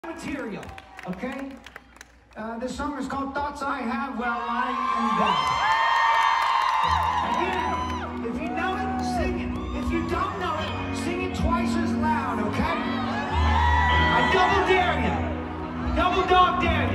material, okay? This song is called Thoughts I Have While Lying in Bed. Again, if you know it, sing it. If you don't know it, sing it twice as loud, okay? I double dare you. Double dog dare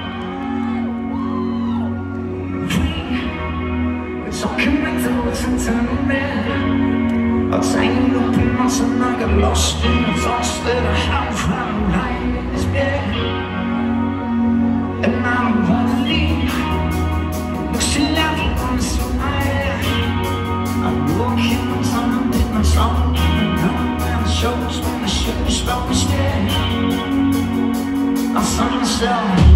you. It's all connected with entanglement. I'll tangle up in knots and I get lost in the thoughts that I have while I'm lying in this bed. And I don't wanna leave. Looks too loud on the smile. I'm walking on time, did my song, and going down the shows when the ship is about to stay. I saw myself.